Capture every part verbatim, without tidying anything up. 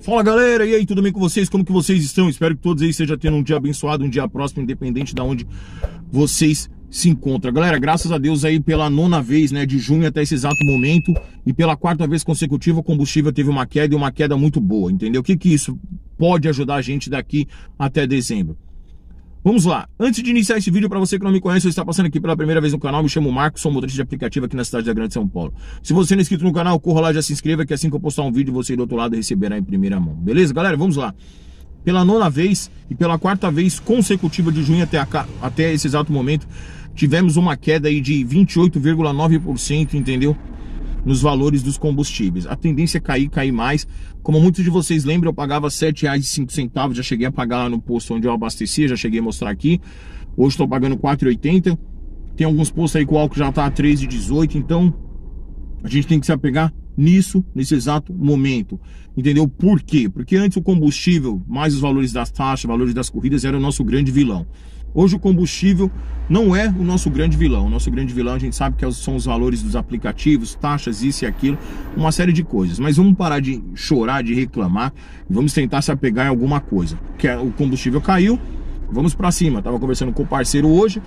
Fala galera, e aí, tudo bem com vocês? Como que vocês estão? Espero que todos aí estejam tendo um dia abençoado, um dia próximo, independente de onde vocês se encontram. Galera, graças a Deus aí pela nona vez, né, de junho até esse exato momento, e pela quarta vez consecutiva, o combustível teve uma queda e uma queda muito boa, entendeu? O que que isso pode ajudar a gente daqui até dezembro? Vamos lá, antes de iniciar esse vídeo, para você que não me conhece ou está passando aqui pela primeira vez no canal, me chamo Marcos, sou motorista de aplicativo aqui na cidade da Grande São Paulo. Se você não é inscrito no canal, corra lá, já se inscreva, que assim que eu postar um vídeo, você do outro lado receberá em primeira mão. Beleza, galera? Vamos lá. Pela nona vez e pela quarta vez consecutiva de junho até, a, até esse exato momento, tivemos uma queda aí de vinte e oito vírgula nove por cento, entendeu? Nos valores dos combustíveis. A tendência é cair, cair mais. Como muitos de vocês lembram, eu pagava sete reais e cinco centavos, já cheguei a pagar lá no posto onde eu abastecia, já cheguei a mostrar aqui. Hoje estou pagando quatro reais e oitenta centavos. Tem alguns postos aí que o álcool já está a três reais e dezoito centavos, então a gente tem que se apegar nisso, nesse exato momento. Entendeu? Por quê? Porque antes o combustível, mais os valores das taxas, valores das corridas, era o nosso grande vilão. Hoje o combustível não é o nosso grande vilão. O nosso grande vilão a gente sabe que são os valores dos aplicativos, taxas, isso e aquilo, uma série de coisas. Mas vamos parar de chorar, de reclamar e vamos tentar se apegar em alguma coisa. Que o combustível caiu, vamos para cima. Tava conversando com o parceiro hoje,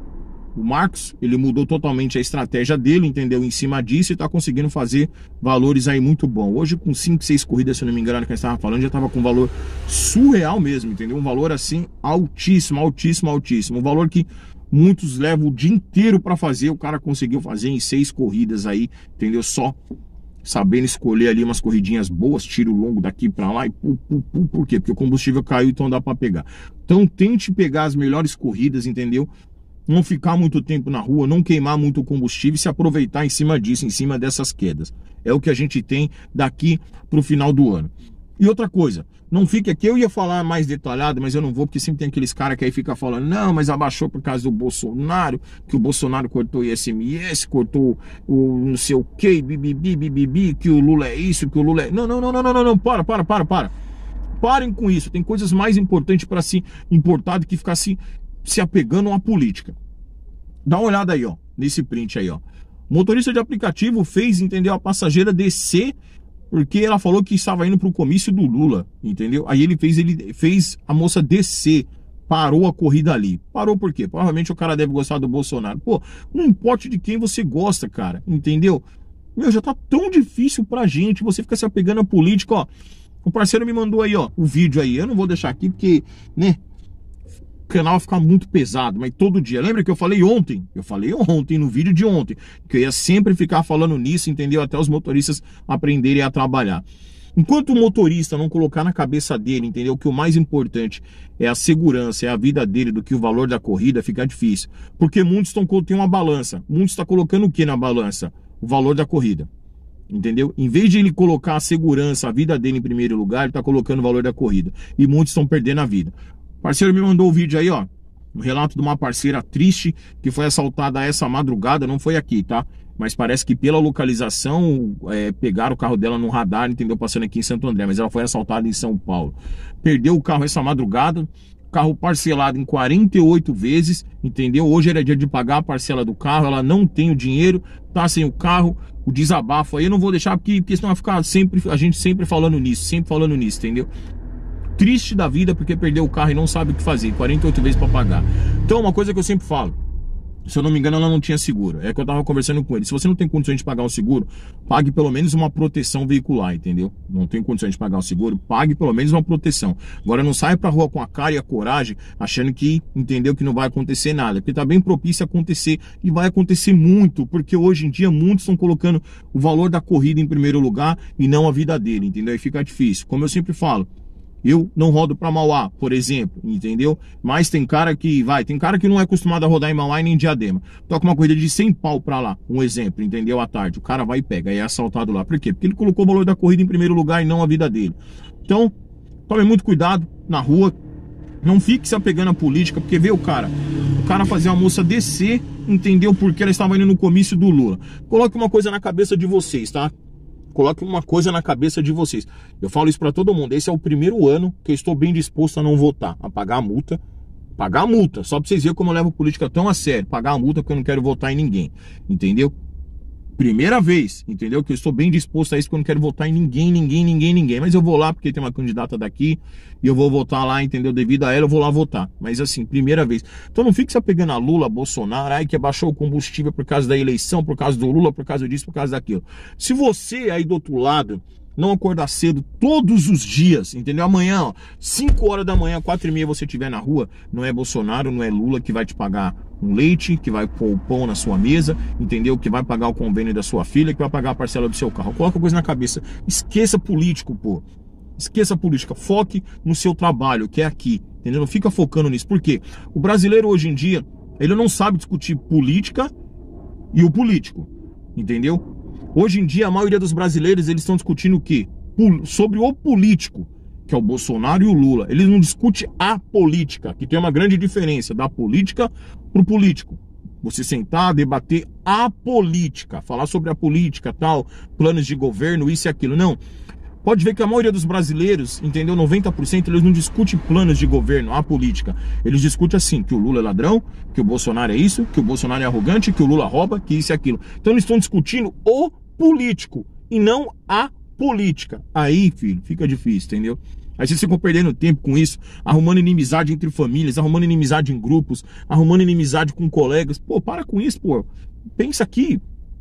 o Marcos, ele mudou totalmente a estratégia dele, entendeu? Em cima disso e tá conseguindo fazer valores aí muito bom. Hoje com cinco, seis corridas, se eu não me engano, que a gente tava falando, já tava com valor surreal mesmo, entendeu? Um valor assim altíssimo, altíssimo, altíssimo. Um valor que muitos levam o dia inteiro para fazer, o cara conseguiu fazer em seis corridas aí, entendeu? Só sabendo escolher ali umas corridinhas boas, tiro longo daqui para lá e pu, pu, pu, por quê? Porque o combustível caiu, então dá para pegar. Então tente pegar as melhores corridas, entendeu? Não ficar muito tempo na rua, não queimar muito combustível e se aproveitar em cima disso, em cima dessas quedas. É o que a gente tem daqui para o final do ano. E outra coisa, não fique aqui, eu ia falar mais detalhado, mas eu não vou, porque sempre tem aqueles caras que aí ficam falando, não, mas abaixou por causa do Bolsonaro, que o Bolsonaro cortou o I S M S, cortou o não sei o que, bibibi, bibibi, que o Lula é isso, que o Lula é... Não, não, não, não, não, não, não, para, para, para, para. Parem com isso, tem coisas mais importantes para se importar do que ficar se... se apegando a uma política. Dá uma olhada aí, ó, nesse print aí, ó. O motorista de aplicativo fez, entendeu, a passageira descer porque ela falou que estava indo para o comício do Lula, entendeu? Aí ele fez, ele fez a moça descer, parou a corrida ali. Parou por quê? Provavelmente o cara deve gostar do Bolsonaro. Pô, não importa de quem você gosta, cara, entendeu? Meu, já tá tão difícil pra gente, você fica se apegando a política, ó. O parceiro me mandou aí, ó, o vídeo aí. Eu não vou deixar aqui porque, né, o canal vai ficar muito pesado, mas todo dia. Lembra que eu falei ontem? Eu falei ontem, no vídeo de ontem, que eu ia sempre ficar falando nisso, entendeu? Até os motoristas aprenderem a trabalhar. Enquanto o motorista não colocar na cabeça dele, entendeu? Que o mais importante é a segurança, é a vida dele, do que o valor da corrida, fica difícil. Porque muitos estão tem uma balança. Muitos estão colocando o que na balança? O valor da corrida. Entendeu? Em vez de ele colocar a segurança, a vida dele em primeiro lugar, ele está colocando o valor da corrida. E muitos estão perdendo a vida. O parceiro me mandou o vídeo aí, ó. Um relato de uma parceira triste que foi assaltada essa madrugada. Não foi aqui, tá? Mas parece que pela localização, é, pegaram o carro dela no radar, entendeu? Passando aqui em Santo André. Mas ela foi assaltada em São Paulo. Perdeu o carro essa madrugada. Carro parcelado em quarenta e oito vezes, entendeu? Hoje era dia de pagar a parcela do carro. Ela não tem o dinheiro, tá sem o carro. O desabafo aí eu não vou deixar, porque, porque senão vai ficar sempre, a gente sempre falando nisso, sempre falando nisso, entendeu? Triste da vida porque perdeu o carro e não sabe o que fazer, quarenta e oito vezes para pagar. Então, uma coisa que eu sempre falo, se eu não me engano, ela não tinha seguro. É que eu tava conversando com ele. Se você não tem condições de pagar um seguro, pague pelo menos uma proteção veicular, entendeu? Não tem condições de pagar um seguro, pague pelo menos uma proteção. Agora não saia pra rua com a cara e a coragem, achando que, entendeu, que não vai acontecer nada. Porque tá bem propício a acontecer, e vai acontecer muito, porque hoje em dia muitos estão colocando o valor da corrida em primeiro lugar e não a vida dele, entendeu? Aí fica difícil. Como eu sempre falo, eu não rodo para Mauá, por exemplo, entendeu? Mas tem cara que vai, tem cara que não é acostumado a rodar em Mauá e nem em Diadema. Toca uma corrida de cem pau para lá, um exemplo, entendeu? À tarde, o cara vai e pega, aí é assaltado lá. Por quê? Porque ele colocou o valor da corrida em primeiro lugar e não a vida dele. Então, tome muito cuidado na rua. Não fique se apegando à política, porque vê o cara, o cara fazer a moça descer, entendeu? Porque ela estava indo no comício do Lula. Coloque uma coisa na cabeça de vocês, tá? Coloque uma coisa na cabeça de vocês. Eu falo isso pra todo mundo. Esse é o primeiro ano que eu estou bem disposto a não votar, a pagar a multa. Pagar a multa, só pra vocês verem como eu levo política tão a sério. Pagar a multa porque eu não quero votar em ninguém, entendeu? Primeira vez, entendeu? Que eu estou bem disposto a isso, porque eu não quero votar em ninguém, ninguém, ninguém, ninguém. Mas eu vou lá porque tem uma candidata daqui e eu vou votar lá, entendeu? Devido a ela, eu vou lá votar. Mas assim, primeira vez. Então não fique se apegando a Lula, Bolsonaro, ai que abaixou o combustível por causa da eleição, por causa do Lula, por causa disso, por causa daquilo. Se você aí do outro lado não acordar cedo todos os dias, entendeu? Amanhã, ó, cinco horas da manhã, quatro e meia você estiver na rua, não é Bolsonaro, não é Lula que vai te pagar um leite, que vai pôr o pão na sua mesa, entendeu? Que vai pagar o convênio da sua filha, que vai pagar a parcela do seu carro. Coloca coisa na cabeça. Esqueça político, pô. Esqueça a política. Foque no seu trabalho, que é aqui, entendeu? Não fica focando nisso. Por quê? O brasileiro hoje em dia, ele não sabe discutir política e o político, entendeu? Hoje em dia, a maioria dos brasileiros, eles estão discutindo o quê? Sobre o político, que é o Bolsonaro e o Lula. Eles não discutem a política, que tem uma grande diferença da política para o político. Você sentar, debater a política, falar sobre a política, tal, planos de governo, isso e aquilo. Não. Pode ver que a maioria dos brasileiros, entendeu? noventa por cento, eles não discutem planos de governo, a política. Eles discutem assim, que o Lula é ladrão, que o Bolsonaro é isso, que o Bolsonaro é arrogante, que o Lula rouba, que isso e aquilo. Então eles estão discutindo o político e não a política. Aí, filho, fica difícil, entendeu? Aí vocês ficam perdendo tempo com isso, arrumando inimizade entre famílias, arrumando inimizade em grupos, arrumando inimizade com colegas. Pô, para com isso, pô. Pensa aqui.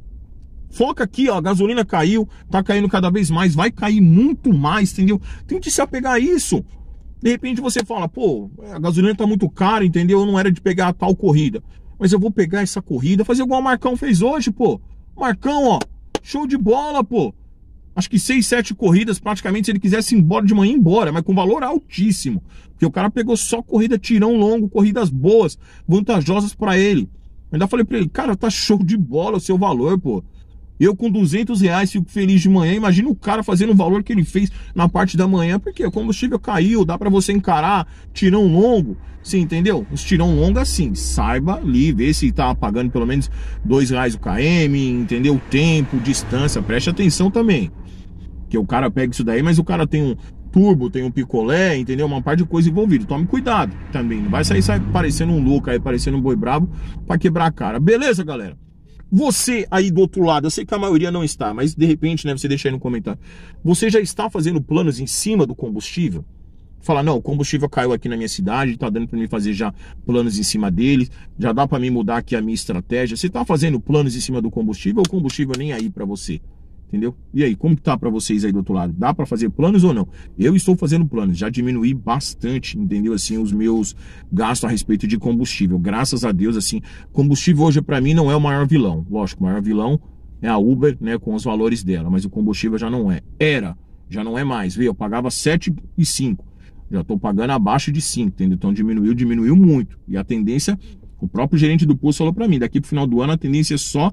Foca aqui, ó, a gasolina caiu, tá caindo cada vez mais, vai cair muito mais, entendeu? Tente se apegar a isso. De repente você fala, pô, a gasolina tá muito cara, entendeu? Não era de pegar a tal corrida. Mas eu vou pegar essa corrida, fazer igual o Marcão fez hoje, pô. Marcão, ó, show de bola, pô. Acho que seis, sete corridas, praticamente, se ele quisesse ir embora de manhã, embora, mas com valor altíssimo. Porque o cara pegou só corrida tirão longo, corridas boas, vantajosas pra ele. Ainda falei pra ele, cara, tá show de bola o seu valor, pô. Eu com duzentos reais fico feliz de manhã. Imagina o cara fazendo o valor que ele fez na parte da manhã. Porque o combustível caiu, dá pra você encarar tirão longo. Você entendeu? Os tirão longo assim, saiba ali, vê se tá pagando pelo menos dois reais o km, entendeu? Tempo, distância, preste atenção também. Que o cara pega isso daí, mas o cara tem um turbo, tem um picolé, entendeu? Uma parte de coisa envolvida. Tome cuidado também. Não vai sair, sair parecendo um louco aí, parecendo um boi brabo pra quebrar a cara. Beleza, galera? Você aí do outro lado, eu sei que a maioria não está, mas de repente, né, você deixa aí no comentário. Você já está fazendo planos em cima do combustível? Fala, não, o combustível caiu aqui na minha cidade, tá dando para mim fazer já planos em cima dele, já dá para mim mudar aqui a minha estratégia. Você tá fazendo planos em cima do combustível ou o combustível nem aí para você? Entendeu? E aí, como que tá para vocês aí do outro lado? Dá para fazer planos ou não? Eu estou fazendo planos, já diminuí bastante, entendeu? Assim, os meus gastos a respeito de combustível. Graças a Deus, assim, combustível hoje para mim não é o maior vilão. Lógico, o maior vilão é a Uber, né, com os valores dela, mas o combustível já não é. Era, já não é mais, viu? Eu pagava sete e cinco. Já tô pagando abaixo de cinco, entendeu? Então diminuiu, diminuiu muito. E a tendência, o próprio gerente do posto falou para mim, daqui pro final do ano a tendência é só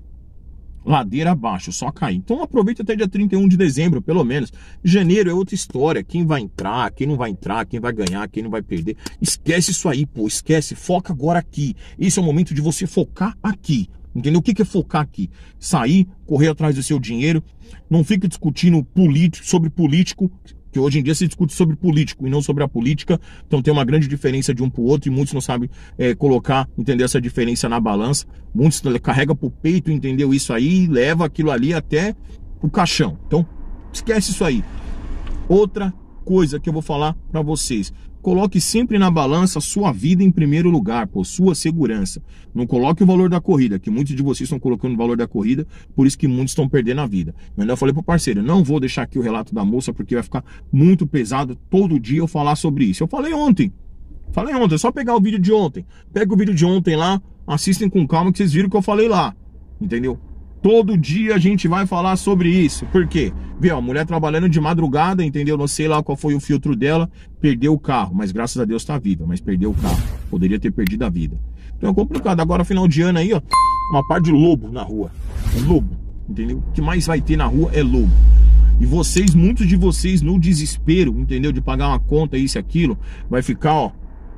ladeira abaixo, só cair. Então aproveita até dia trinta e um de dezembro, pelo menos. Janeiro é outra história. Quem vai entrar, quem não vai entrar, quem vai ganhar, quem não vai perder. Esquece isso aí, pô. Esquece. Foca agora aqui. Esse é o momento de você focar aqui. Entendeu? O que é focar aqui? Sair, correr atrás do seu dinheiro. Não fique discutindo político, sobre político, que hoje em dia se discute sobre político e não sobre a política. Então tem uma grande diferença de um para o outro e muitos não sabem é, colocar, entender essa diferença na balança. Muitos carregam para o peito, entendeu isso aí, e leva aquilo ali até o caixão. Então esquece isso aí. Outra coisa que eu vou falar para vocês: coloque sempre na balança a sua vida em primeiro lugar, por sua segurança. Não coloque o valor da corrida, que muitos de vocês estão colocando o valor da corrida, por isso que muitos estão perdendo a vida. Eu ainda falei pro parceiro, não vou deixar aqui o relato da moça, porque vai ficar muito pesado todo dia eu falar sobre isso. Eu falei ontem, falei ontem, é só pegar o vídeo de ontem. Pega o vídeo de ontem lá, assistem com calma que vocês viram que eu falei lá, entendeu? Todo dia a gente vai falar sobre isso. Por quê? Vê, ó, a mulher trabalhando de madrugada, entendeu? Não sei lá qual foi o filtro dela, perdeu o carro, mas graças a Deus tá viva, mas perdeu o carro. Poderia ter perdido a vida. Então é complicado. Agora, final de ano aí, ó, uma par de lobo na rua. Lobo, entendeu? O que mais vai ter na rua é lobo. E vocês, muitos de vocês no desespero, entendeu? De pagar uma conta, isso e aquilo, vai ficar, ó,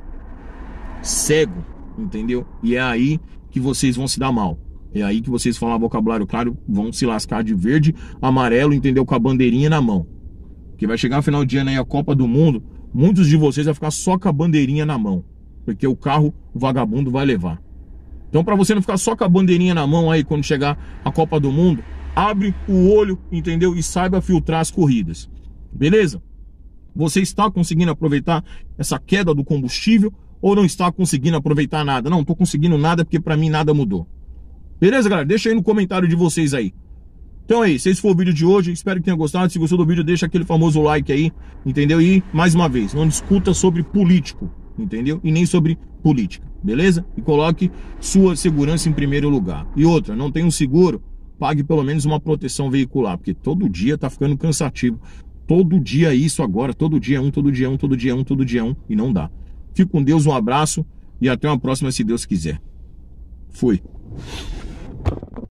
cego, entendeu? E é aí que vocês vão se dar mal. É aí que vocês falam vocabulário claro, vão se lascar de verde, amarelo, entendeu? Com a bandeirinha na mão. Porque vai chegar no final de ano aí a Copa do Mundo, muitos de vocês vão ficar só com a bandeirinha na mão. Porque o carro, o vagabundo vai levar. Então, para você não ficar só com a bandeirinha na mão aí quando chegar a Copa do Mundo, abre o olho, entendeu? E saiba filtrar as corridas. Beleza? Você está conseguindo aproveitar essa queda do combustível ou não está conseguindo aproveitar nada? Não, estou conseguindo nada porque para mim nada mudou. Beleza, galera? Deixa aí no comentário de vocês aí. Então é isso, esse foi o vídeo de hoje, espero que tenha gostado. Se gostou do vídeo, deixa aquele famoso like aí, entendeu? E, mais uma vez, não discuta sobre político, entendeu? E nem sobre política, beleza? E coloque sua segurança em primeiro lugar. E outra, não tem um seguro, pague pelo menos uma proteção veicular, porque todo dia tá ficando cansativo. Todo dia isso agora, todo dia um, todo dia um, todo dia um, todo dia um, e não dá. Fique com Deus, um abraço e até uma próxima, se Deus quiser. Fui.